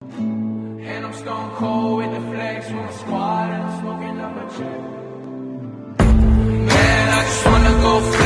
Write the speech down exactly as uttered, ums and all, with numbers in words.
And I'm stone cold with the flex with my squad and I'm smoking up a check. Man, I just wanna go